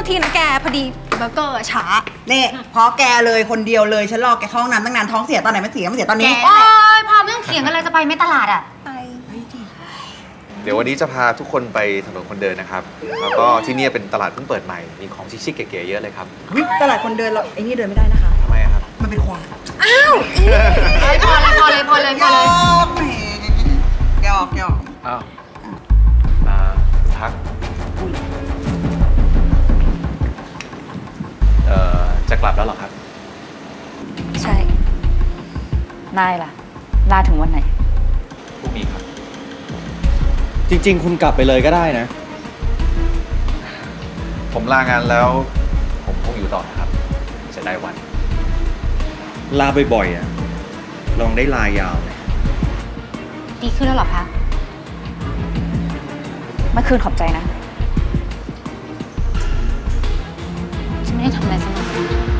ทีนะแกพอดีเบอร์เกอร์ช้านี่เพราะแกเลยคนเดียวเลยฉันรอแกเข้าห้องน้ำตั้งนานท้องเสียตอนไหนไม่เสียตอนนี้โอ้ยพาเรื่องเถียงกันเลยจะไปไม่ตลาดอ่ะไปเดี๋ยววันนี้จะพาทุกคนไปถนนคนเดินนะครับแล้วก็ที่นี่เป็นตลาดเพิ่งเปิดใหม่มีของชิคๆเก๋ๆเยอะเลยครับตลาดคนเดินเราไอ้นี่เดินไม่ได้นะคะทำไมครับมันเป็นควายอ้าวพอเลยหยอกอ้าวพักจะกลับแล้วเหรอครับใช่นายล่ะลาถึงวันไหนพรุ่งนี้ครับจริงๆคุณกลับไปเลยก็ได้นะผมลางานแล้วผมคงอยู่ต่อนะครับจะได้วันลาบ่อยๆอ่ะลองได้ลายาวเลยดีขึ้นแล้วหรอคะเมื่อคืนขอบใจนะฉันไม่ได้ทำอะไรสักหน่อย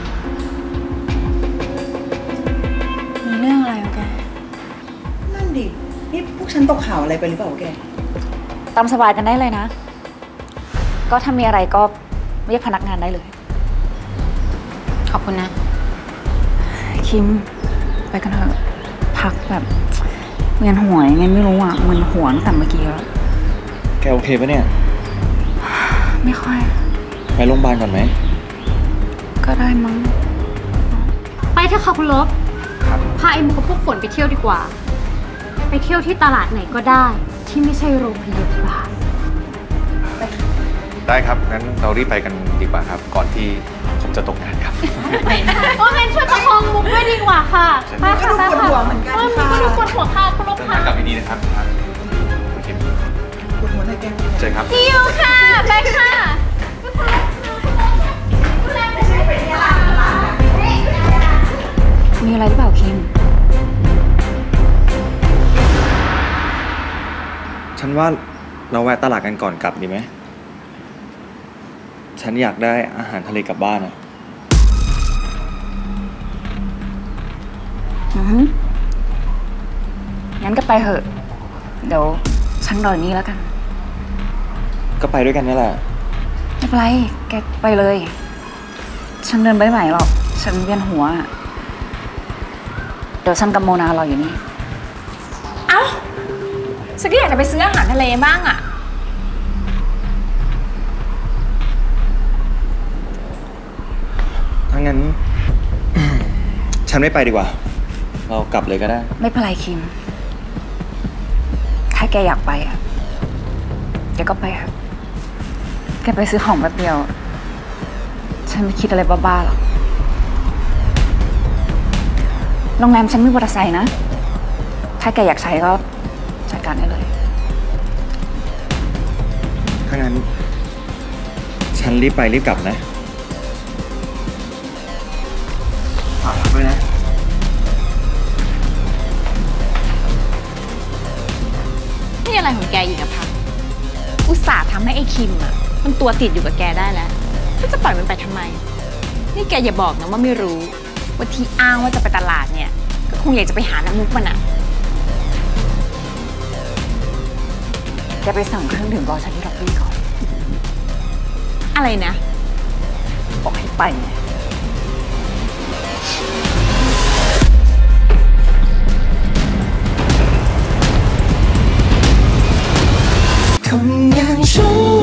มีเรื่องอะไรวะแกนั่นดินี่พวกฉันตกข่าวอะไรไปหรือเปล่าแกตามสบายกันได้เลยนะก็ถ้ามีอะไรก็เรียกพนักงานได้เลยขอบคุณนะคิมไปกันเถอะพักแบบเวียนหัวยังไงไม่รู้อ่ะมึนหัวตั้งแต่เมื่อกี้แล้วแกโอเคปะเนี่ยไม่ค่อยไปโรงพยาบาลก่อนไหมก็ได้มั้งไปเถอะค่ะคุณลบพาไอ้มุกกับพวกฝนไปเที่ยวดีกว่าไปเที่ยวที่ตลาดไหนก็ได้ที่ไม่ใช่โรงพยาบาลได้ครับงั้นเรารีบไปกันดีกว่าครับก่อนที่ผมจะตกงานครับโอเคช่วยประคองมุกด้วยดีกว่าค่ะไปค่ะปวดหัวเหมือนกันค่ะปวดหัวค่ะคุณลบค่ะกลับดีๆนะครับโอเคปวดหัวเลยแกเจอครับซิวค่ะไปค่ะมีอะไรหรือเปล่าคิมฉันว่าเราแวะตลาดกันก่อนกลับดีไหมฉันอยากได้อาหารทะเลกลับบ้านอะงั้นก็ไปเถอะเดี๋ยวฉันรออยู่นี่แล้วกันก็ไปด้วยกันนี่แหละไม่เป็นไรแกไปเลยฉันเดินไม่ไหวหรอกฉันเวียนหัวเดี๋ยวฉันกับโมนารออยู่นี่เอ้าฉันก็อยากจะไปซื้ออาหารทะเลบ้างอ่ะถ้างั้น ฉันไม่ไปดีกว่าเรากลับเลยก็ได้ไม่เป็นไรคิมถ้าแกอยากไปอ่ะแกก็ไปครับแกไปซื้อของแป๊บเดียวฉันไม่คิดอะไรบ้าๆหรอกโรงแรมฉันมีมอเตอร์ไซค์นะถ้าแกอยากใช้ก็จัดการได้เลยถ้างั้นฉันรีบไปรีบกลับนะฝากด้วยนะนี่อะไรของแกอีกอะพักอุตส่าห์ทำให้ไอ้คิมอะมันตัวติดอยู่กับแกได้แล้วก็จะปล่อยมันไปทำไมนี่แกอย่าบอกนะว่าไม่รู้ว่าที่อ้างว่าจะไปตลาดเนี่ยก็คงอยากจะไปหาน้ำมุกมันอะแกไปสั่งเครื่องดื่มรอฉันที่ล็อบบี้ก่อนอะไรนะบอกให้ไปคนอย่างฉัน